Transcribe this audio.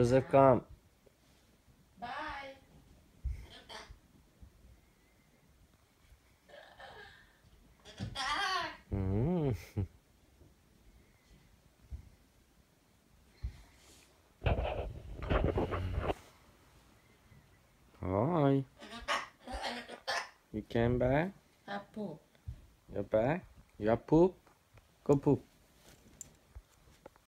Joseph, come. Bye. Mm. Hi. You came back? Apple. You're back? You have poop? Go poop.